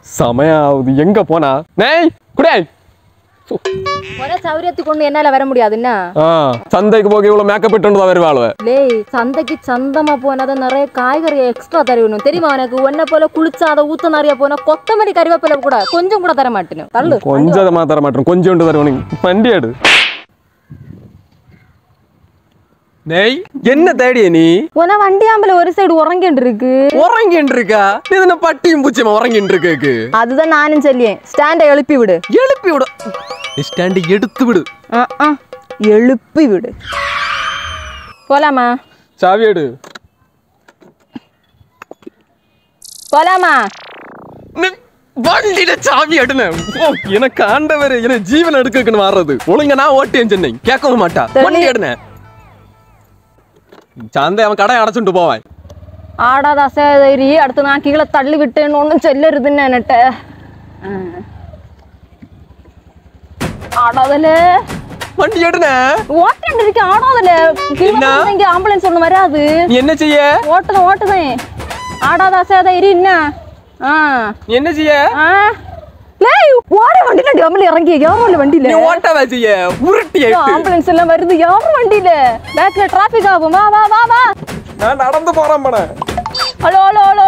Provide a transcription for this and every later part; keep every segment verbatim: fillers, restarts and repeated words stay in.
சமயாவது எங்க போனா நேய் குடே ஒரே சௌரியத்தை கொண்டு என்னால வர முடியாதுன்னா சந்தைக்கு போக இவ்வளவு மேக்கப் இட்டு வருவாள் லேய் சந்தைக்கு சந்தமா போனாத நிறைய காய்கறி எக்ஸ்ட்ரா தருவணும் தெரியுமா எனக்கு ஒன்ன போல குளிச்சாத ஊத்த நிறைய போனா கொத்தமல்லி கறிவேப்பிலை கூட கொஞ்சம் கூட தர மாட்டேன் தள்ளு கொஞ்சமா தர மாட்டேன் கொஞ்சோண்டு தருவணும் வண்டி எடு நெய் என்ன தேடிய நீ உன வண்டி ஆம்பல ஒரு சைடு உறங்கிட்டு இருக்கு உறங்கிட்டு இருக்கா நீ என்ன பட்டியும் பூச்சியமா உறங்கிட்டு இருக்கு அதுதான் நானும் சொல்லியேன் ஸ்டாண்டை எழுப்பி விடு எழுப்பி விடு ஸ்டாண்டை எடுத்து விடு எழுப்பி விடு போலாமா சாவி எடு போலாமா வண்டியில சாவி எடுன எனக்கு ஆண்டவர் என்ன ஜீவன் எடுக்கணும்னு வர்றது ஒழுங்க நான் ஓட்டேன் சென்னை கேட்கவும் மாட்டா வண்டி எடுன சந்தை அவன் கடை அடைச்சுட்டு போவான் ஆடாத அசேரி அடுத்து நான் கீழே தள்ளி விட்டேன்னு ஒன்றும் செல்லருதுன்னு என்கிட்ட ஆடாதல வண்டி எடுன ஓட்டிட்டு இருக்கேன் ஆடாதல இங்க ஆம்புலன்ஸ் ஒண்ணு வராது நீ என்ன செய்ய ஓட்டுதான் ஓட்டுதேன் ஆடாத அசேரி என்ன நீ என்ன செய்ய லேய் ஓட வண்டில டம்ல இறங்கி யாமல வண்டில நீ ஓட்டவா செய்ய உருட்டி ஆம்புலன்ஸ் எல்லாம் வருது யார் வண்டில பேக்ல டிராஃபிக் ஆகும் வா வா வா வா நான் நடந்து போறேன் மன ஹலோ ஹலோ ஹலோ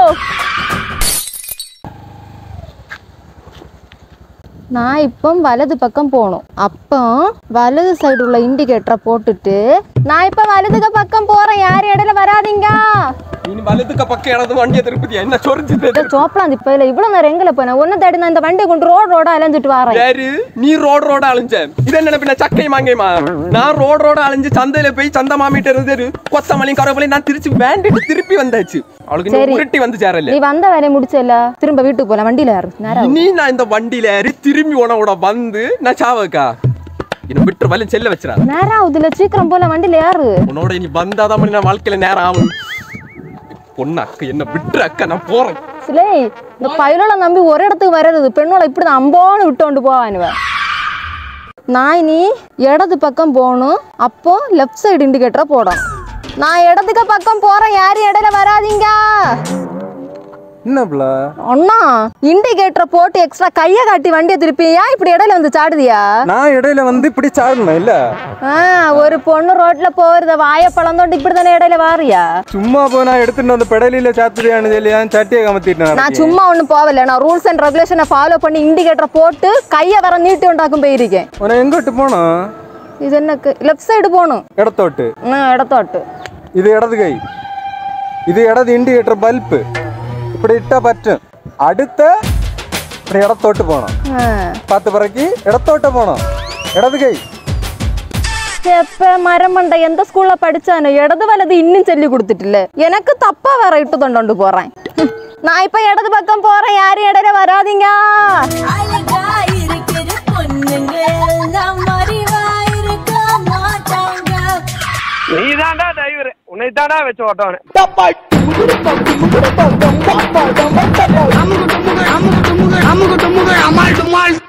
நான் இப்போ வலது பக்கம் போணும் அப்போ வலது சைடு உள்ள இண்டிகேட்டரை போட்டுட்டு நான் இப்போ வலதுக்கு பக்கம் போறேன் யார் இடையில வராதீங்க நீ வலதுக்கு பக்கம் இடது வண்டியை திருப்பதி என்ன சொரிஞ்சு சோப்பலாம் இப்ப இல்ல இவ்வளவு நேரம் எங்கல போன ஒன்னு தேடி நான் இந்த வண்டியை கொண்டு ரோடு ரோட அலைஞ்சிட்டு வரேன் யாரு நீ ரோடு ரோட அலைஞ்ச இது என்ன பின்ன சக்கை மாங்கேமா நான் ரோடு ரோட அலைஞ்சு சந்தையில போய் சந்தை மாமிட்ட இருந்து கொத்தமல்லியும் கருவேப்பிலையும் நான் திருச்சி வேண்டிட்டு திருப்பி வந்தாச்சு அவளுக்கு நீ உருட்டி வந்து சேரல நீ வந்த வேலையை முடிச்சல திரும்ப வீட்டுக்கு போலாம் வண்டியில ஏறு நேரா நீ நான் இந்த வண்டியில ஏறி திரும்பி உனவோட வந்து நான் சாவக்கா என்ன விட்டு வலி செல்ல வச்சிரா நேரா ஆகுதுல சீக்கிரம் போல வண்டியில ஏறு உன்னோட நீ வந்தாதான் நான் வாழ்க்கையில நேரம் ஆகும் பொண்ணு அக்கா என்ன விட்டு அக்கா நான் போறேன் சிலே இந்த பயிலோட நம்பி ஒரு இடத்துக்கு வர்றது பெண்ணோட இப்படிதான் அம்போன்னு விட்டு கொண்டு போவானுவ நான் நீ இடது பக்கம் போகணும் அப்போ லெஃப்ட் சைடு இண்டிகேட்டரை போடும் நான் இடத்துக்கு பக்கம் போறேன் யாரும் இடையில வராதீங்க என்னப்ல அண்ணா இண்டிகேட்டரை போட்டு எக்ஸ்ட்ரா கையை காட்டி வண்டியை திருப்பியா இப்படி இடையில வந்து சாடுதியா நான் இடையில வந்து இப்படி சாடணும் இல்ல ஒரு பொண்ணு ரோட்ல போறத வாய பழந்தோண்டு இப்படி தானே இடையில வாரியா சும்மா போனா எடுத்துட்டு வந்து பெடலில சாத்துறியான்னு சொல்லியா சட்டியை கமத்திட்டேன் நான் சும்மா ஒண்ணு போகல நான் ரூல்ஸ் அண்ட் ரெகுலேஷனை ஃபாலோ பண்ணி இண்டிகேட்டரை போட்டு கையை வர நீட்டி உண்டாக்கும் போயிருக்கேன் உன எங்கிட்டு போனோம் இது எனக்கு லெஃப்ட் சைடு போகணும் இடத்தோட்டு இடத்தோட்டு இது இடது கை இது இடது இண்டிகேட்டர் பல்பு இப்படி இட்டா பற்றும் அடுத்த இப்படி இடத்தோட்டு போனோம் பத்து பிறகு இடத்தோட்ட போனோம் இடது கை எப்ப மரமண்டை எந்த ஸ்கூல்ல படிச்சானு இடது வலது இன்னும் சொல்லி கொடுத்துட்டுல எனக்கு தப்பா வேற இட்டு தொண்டு போறேன் நான் இப்ப இடது பக்கம் போறேன் யாரும் இடையில வராதீங்க நீதான்டா டிரைவர் உன்னை தான்டா வச்சு ஓட்டவனே அமுகு டுமுகு அமுகு டுமுகு அமால் டுமால்